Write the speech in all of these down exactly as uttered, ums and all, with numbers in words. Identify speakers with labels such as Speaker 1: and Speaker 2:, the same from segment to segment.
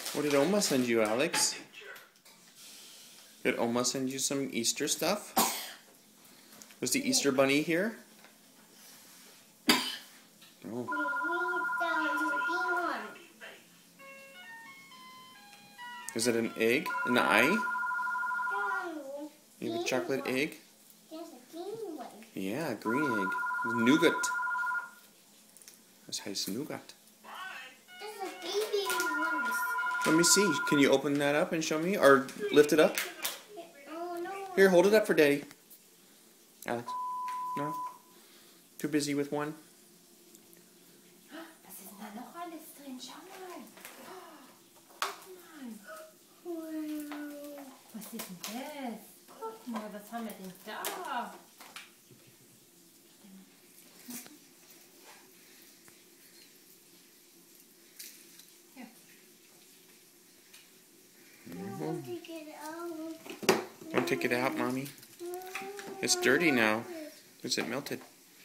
Speaker 1: What did Oma send you, Alex? Did Oma send you some Easter stuff? Was the Easter bunny here? Oh. Is it an egg? An eye? You have a chocolate egg? Yeah, a green egg. Nougat. Das heißt Nougat. Let me see. Can you open that up and show me? Or lift it up? Here, hold it up for Daddy. Alex. No? Too busy with one?
Speaker 2: Was ist denn da noch alles drin? Schau mal. Guck mal. Wow. Was ist denn das? Guck mal, was haben wir denn da? Hier.
Speaker 1: Mm-hmm. Don't take it out, Mommy. It's dirty now. Is it melted?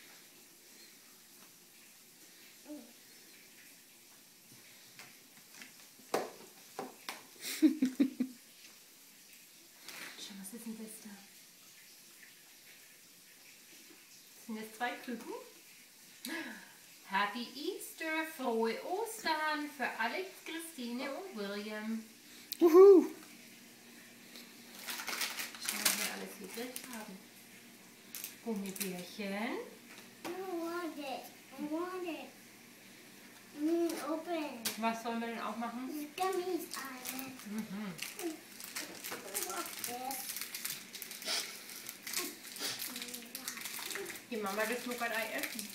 Speaker 2: Schau, was ist denn das da? Sind das zwei Küken? Happy Easter, frohe Ostern für Alex, Christine und William.
Speaker 1: Woohoo!
Speaker 2: Schau, was wir alles hier drin haben. Gummibärchen.
Speaker 3: I want it. I want it. Mm, open.
Speaker 2: Was sollen wir denn auch machen?
Speaker 3: Gummies on it.
Speaker 2: Mhm. Die Mama das Nougat-Ei essen.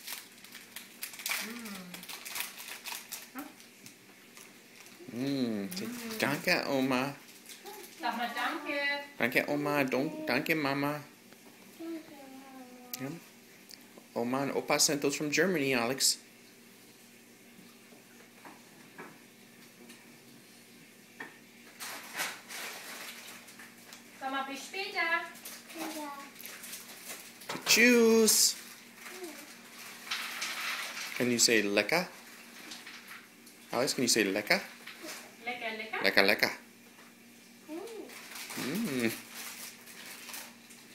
Speaker 1: Mm. Danke, Oma.
Speaker 2: Sag mal danke.
Speaker 1: Danke, Oma. Don- Danke, Mama. Yeah. Oma and Opa sent those from Germany, Alex.
Speaker 2: Sag mal bis später.
Speaker 1: Choose. Can you say lecker? Alex, can you say lecker?
Speaker 2: Lecker, lecker.
Speaker 1: Lecker, lecker. Mm.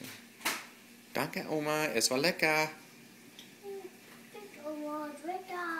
Speaker 1: Danke, Oma. Es war lecker.
Speaker 3: Lecker.